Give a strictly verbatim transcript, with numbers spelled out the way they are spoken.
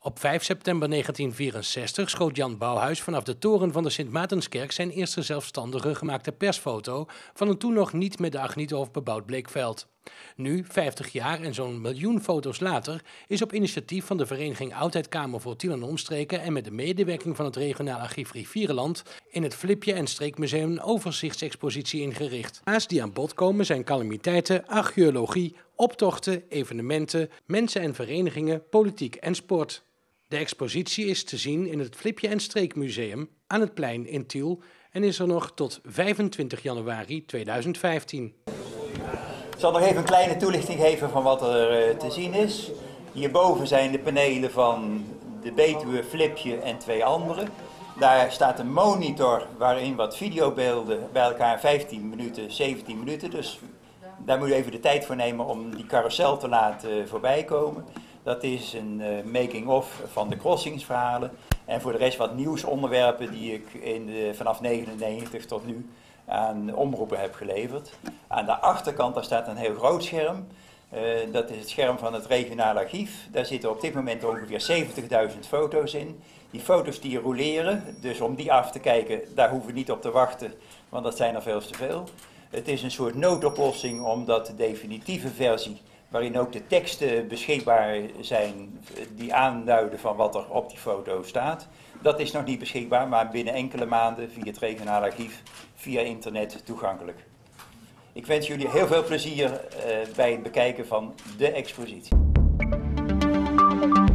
Op vijf september negentien vierenzestig schoot Jan Bouwhuis vanaf de toren van de Sint-Maartenskerk zijn eerste zelfstandige gemaakte persfoto van een toen nog niet met de Agniethof bebouwd Bleekveld. Nu, vijftig jaar en zo'n miljoen foto's later, is op initiatief van de vereniging Oudheidkamer voor Tiel en Omstreken en met de medewerking van het regionaal archief Rivierenland in het Flipje en Streekmuseum een overzichtsexpositie ingericht. Naast die aan bod komen zijn calamiteiten, archeologie, optochten, evenementen, mensen en verenigingen, politiek en sport. De expositie is te zien in het Flipje en Streekmuseum aan het plein in Tiel en is er nog tot vijfentwintig januari tweeduizend vijftien. Ik zal nog even een kleine toelichting geven van wat er te zien is. Hierboven zijn de panelen van de Betuwe, Flipje en twee andere. Daar staat een monitor waarin wat videobeelden bij elkaar vijftien minuten, zeventien minuten. Dus daar moet je even de tijd voor nemen om die carousel te laten voorbij komen. Dat is een uh, making-of van de crossingsverhalen. En voor de rest wat nieuwsonderwerpen die ik in de, vanaf negenennegentig tot nu aan omroepen heb geleverd. Aan de achterkant daar staat een heel groot scherm. Uh, dat is het scherm van het regionaal archief. Daar zitten op dit moment ongeveer zeventigduizend foto's in. Die foto's die roleren, dus om die af te kijken, daar hoeven we niet op te wachten, want dat zijn er veel te veel. Het is een soort noodoplossing omdat de definitieve versie, waarin ook de teksten beschikbaar zijn die aanduiden van wat er op die foto staat. Dat is nog niet beschikbaar, maar binnen enkele maanden via het regionaal archief, via internet toegankelijk. Ik wens jullie heel veel plezier uh, bij het bekijken van de expositie.